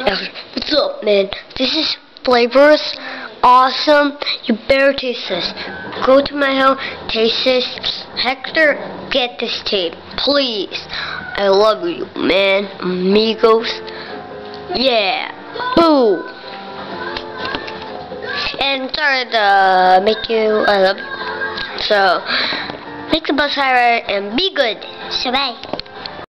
What's up, man? This is Flavors. Awesome. You better taste this. Go to my house, taste this. Hector, get this tape, please. I love you, man. Amigos. Yeah. Boo. And sorry to make you I love you. So, make the bus higher and be good. So bye.